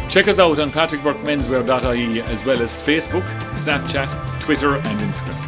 Check us out on patrickbourkemenswear.ie as well as Facebook, Snapchat, Twitter and Instagram.